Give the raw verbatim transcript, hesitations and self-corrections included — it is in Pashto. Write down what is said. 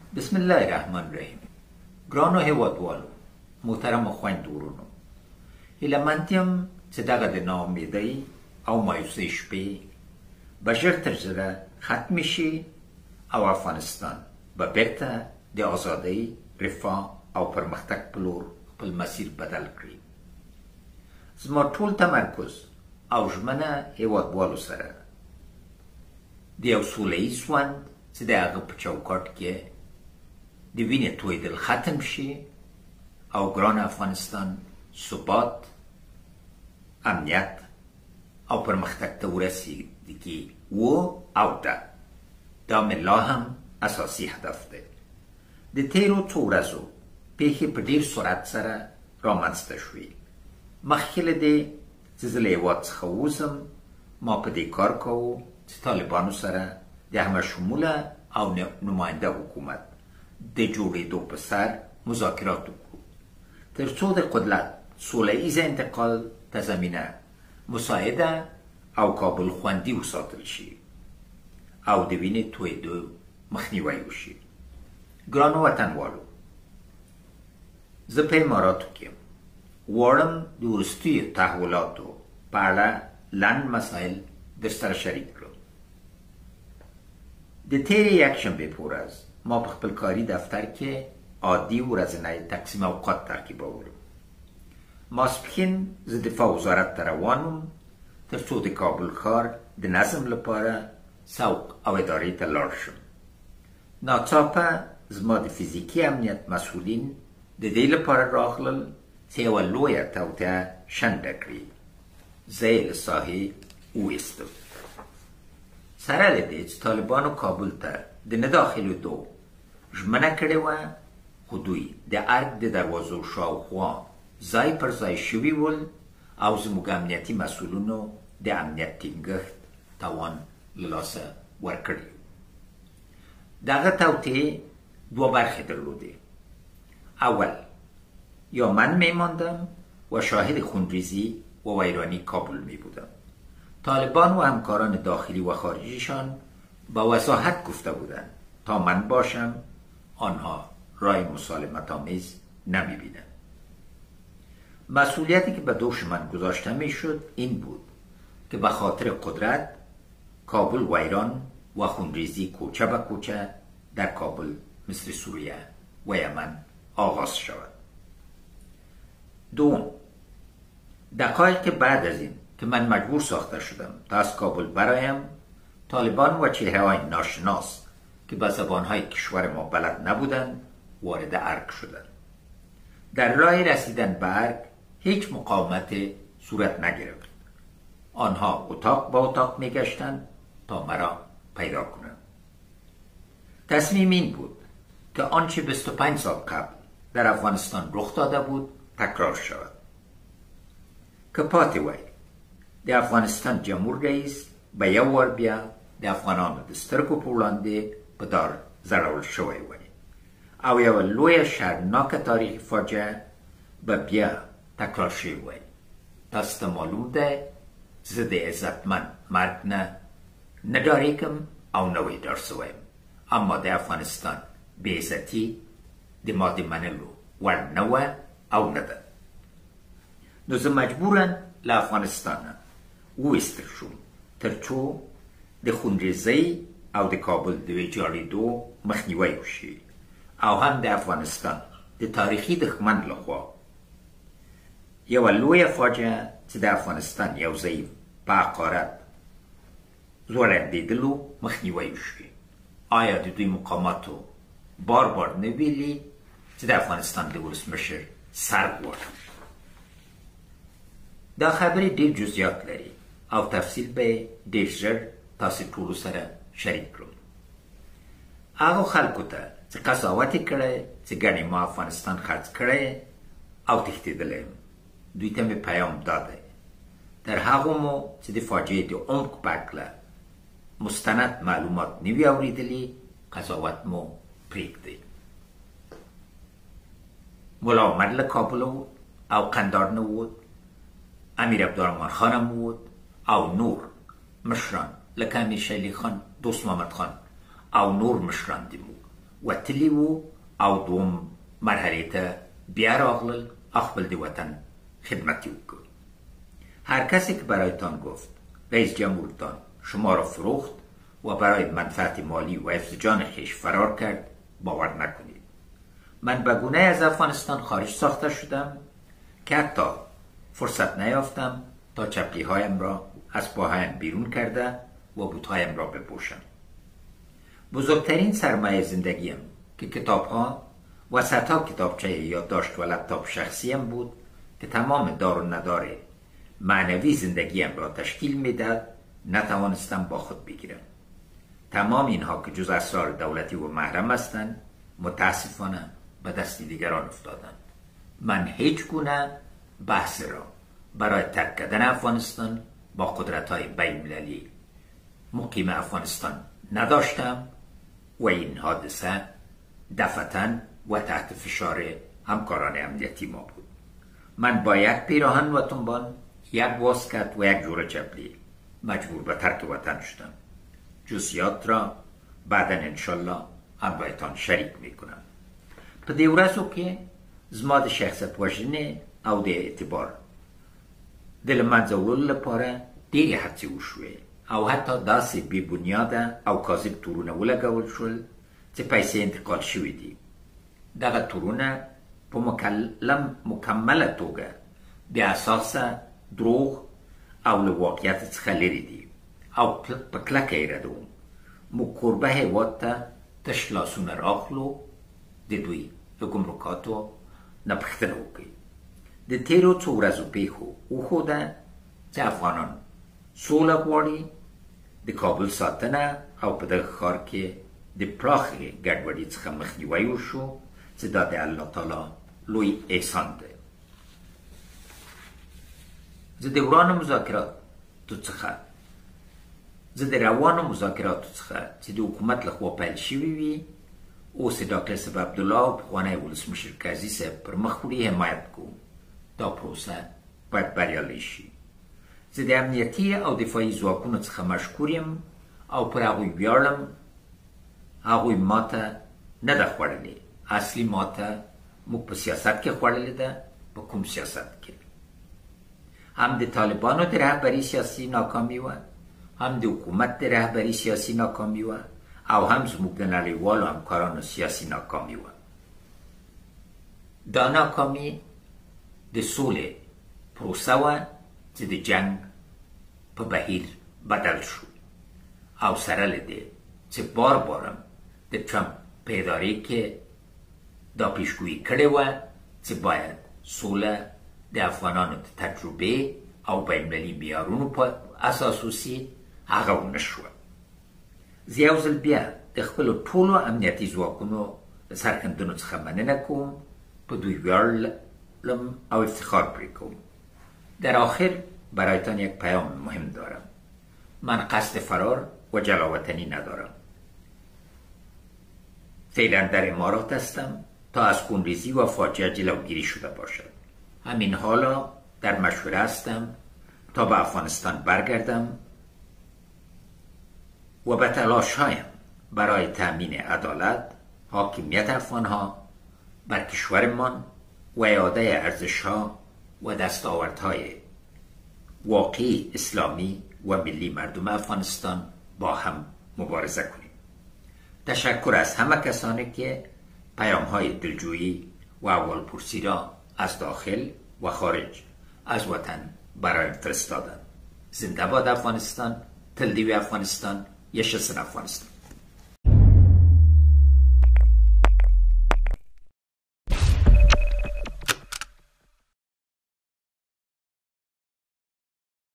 بسم الله الرحمن الرحیم. گرانو هیوادوالو، محترم خویندورونو، هیلهمندیم چې دغه د ناامیدۍ او مایوسۍ شپې به ژر تر ژره ختمې شي او افغانستان به بیرته د ازادۍ، رفاه او پرمختګ په لور خپل مسیر بدل کړي. زما ټول تمرکز او ژمنه هیوادوالو سره د یو سوله ییز ژوند چې د هغه په چوکاټ کې د وینې تویدل ختم شي او ګران افغانستان ثبات، امنیت او پرمختګ ته ورسیږي و او ده. دا مې لا هم اساسي هدف دی. د تیرو څو ورځو پیښې په ډیر سرعت سره رامنځته شوې. مخکې له دې چې زه له هېواد څخه ووځم، ما په دې کار کوو چې طالبانو سره د همه شموله او نماینده حکومت د جوړېدو په سر مذاکرات وکړو، تر څو د قدرت سوله ییز انتقال ته زمینه مساعده او کابل خوندي وساتل شي او د وینې تویېدو مخنیوی وشي. ګرانو وطنوالو، زه په اماراتو کې یم. غواړم د وروستیو تحولاتو په اړه لنډ مسایل درسره شریک کړم. د تیرې یکشنبې په ورځ ما په خپل کاري دفتر کې عادي ورځنی تقسیم اوقات تعقیبولم. ماسپښین زه دفاع وزارت ته روان وم تر څو د کابل ښار د نظم لپاره سوق او ادارې ته لاړ شم. ناڅاپه زما د فزیکي امنیت مسؤلین د دې لپاره راغلل چې یوه لویه توطیه شنډه کړي. زه یې له ساحې وویستم. سره له دې چې طالبانو کابل ته د نه داخلېدو ژمنه کړې وه، خو دوی د ارګ د دروازو شاوخوا ځای پر ځای شوي ول او زموږ امنیتي مسؤلینو د امنیت ټینګښت توان له لاسه ورکړی. دغه توطیې دوه برخې درلودې. اول، یا من میماندم و شاهد خونریزی و ویرانی کابل می بودم. طالبان و همکاران داخلی و خارجیشان با وضاحت گفته بودند تا من باشم آنها رای مسالمت آمیز نمی بینند. مسئولیتی که به دوش من گذاشته می شد این بود که به خاطر قدرت کابل ویران و خونریزی کوچه به کوچه در کابل مثل سوریه و یمن آغاز شود. دوم، دقایق بعد از این که من مجبور ساخته شدم تا از کابل برایم، طالبان و چهره‌های ناشناس که به زبانهای کشور ما بلد نبودند وارد ارگ شدند. در راه رسیدن به ارگ هیچ مقاومت صورت نگرفت. آنها اتاق با اتاق میگشتند تا مرا پیدا کنند. تصمیم این بود که آنچه بیست و پنج سال قبل در افغانستان رخ داده بود تکرار شود. که پاتې وای د افغانستان جمهور رئیس به یو وار بیا د افغانانو د سترګو په وړاندې په دار ځړول شوی وای او یوه لویه شرمناکه تاریخي فاجعه به بیا تکرار شوی وای. تاسو ته معلوم دی چې زه د عزتمن مرګ نه نه ډارېږم او نه ویډار سوی یم، اما د افغانستان بېعزتي د ما د منلو وړ نه وه او نه ده. نو زه مجبورم له افغانستانه وویستل شوم تر څو د خونریزۍ او د کابل د ویجاړېدو مخنیوی وشي او هم د افغانستان د تاریخي دښمن لخوا یوه لویه فاجعه چې د افغانستان یو ځای په حقارت ځوړندېدلو مخنیوی وشي. آیا د دوی مقاماتو بار بار نه ویلي چې د افغانستان د ولسمشر سر غواړي؟ دا خبرې ډېر جزئیات لري او تفصیل به ډېر ژر تاسې ټولو سره شریک کړم. هغو خلکو ته چې قضاوت یې کړی چې ګڼې ما افغانستان خرڅ کړی او تښتېدلی یم، دوی ته مې پیام دا دی: تر هغو مو چې د فاجعې د عمق په هکله مستند معلومات نه وي اورېدلي، قضاوت مو پرېږدئ. ملا عمر له کابل او قندار نه ووت، امیر عبدالرحمن خان هم ووت او نور مشران لکه امیر شیلی خان، دوست محمد خان او نور مشران د موږ و تلی و او دوم مرحله ته بیا راغلل خپل د وطن خدمت وکړ. هر کسی که برایتان گفت رئیس جمهورتان شما را فروخت و برای منفعت مالی و حفظ جان خویش فرار کرد باور نکنید. من به گونه از افغانستان خارج ساخته شدم که حتی فرصت نیافتم تا چپلی هایم را از پاهایم بیرون کرده و بوتهایم را بپوشم. بزرگترین سرمایه زندگیم که کتاب ها و صدها کتابچه یادداشت و لپتاپ شخصیم بود که تمام دار و ندار معنوی زندگیم را تشکیل میداد، نتوانستم با خود بگیرم. تمام اینها که جز اسرار دولتی و محرم هستند متاسفانه به دست دیگران افتادند. من هیچ گونه بحث را برای ترک کردن افغانستان با قدرت‌های بین‌المللی مقیم افغانستان نداشتم و این حادثه دفعتاً و تحت فشار همکاران امنیتی ما بود. من با یک پیراهن و تنبان، یک واسکت و یک جوره چپلی مجبور به ترک وطن شدم. جزئیات را بعدا انشالله هم بایتان شریک میکنم. په دې ورځو کې زما د شخصیت وژنې او د اعتبار د له منځه وړلو لپاره ډېرې هڅې وشوې او حتی داسې بې بنیاده او کاذب تورونه ولګول شول چې پیسې انتقال شوي دي. دغه تورونه په مکلم مکمله توګه بې اساسه دروغ او له واقعیت څخه لرې دي او په کلکه یې ردوم. موږ کوربه هېواد ته تش لاسونه راخلو، د دوی د ګمرکاتو نه پوښتنه وکړئ. د تېرو څو ورځو پیښو وښوده چې افغانان سوله غواړي، د کابل ساتنه او په دغه ښار کې د پراخې ګډوډۍ څخه مخنیوی وشو چې دا د الله تعالی لوی احسان دی. زه د ورانو مذاکراتو څخه زه د روانو مذاکراتو څخه چې د حکومت لخوا پیل شوي وي اوس ډاکټر صاحب عبدالله او پخوانی ولسمشر قاضي صاحب پر مخ وړي حمایت کوم. دا پروسه باید بریالی شي. زه د امنیتي او دفاعي ځواکونو څخه مشکور یم او پر هغوی ویاړم. هغوی ماته نه ده خوړلې. اصلي ماته موږ په سیاست کې خوړلې ده. په کوم سیاست کې؟ هم د طالبانو د رهبري سیاسي ناکامي وه، هم د حکومت د رهبري سیاسي ناکامي وه او هم زموږ د نړیوالو همکارانو سیاسي ناکامي وه. دا ناکامي د سولې پروسه وه چې د جنگ په بهیر بدل شو او سره له دې چې بار بارم د ټرمپ په ادارې کې دا پیشګویي کړې وه چې باید سوله د افغانانو د تجربې او بین‌المللي معیارونو په اساس وسي. هغه ونه شوه. زه یو ځل بیا د خپلو ټولو امنیتي ځواکونو د سرښندنو څخه مننه کوم. په دوی ویاړم او افتخار پرې کوم. در آخر برایتان یک پیام مهم دارم. من قصد فرار و جلاوطنی ندارم. فعلا در امارات هستم تا از خونریزی و فاجعه جلوگیری شده باشد. همین حالا در مشوره هستم تا به افغانستان برگردم و به تلاش‌هایم برای تأمین عدالت، حاکمیت افغان‌ها بر کشورمان و اعاده ارزش‌ها و دستاوردهای واقعی اسلامی و ملی مردم افغانستان با هم مبارزه کنیم. تشکر از همه کسانی که پیام‌های دلجویی و احوالپرسی را از داخل و خارج از وطن برایم فرستادند. زنده باد افغانستان، تل دی افغانستان، yaşasın Afganistan.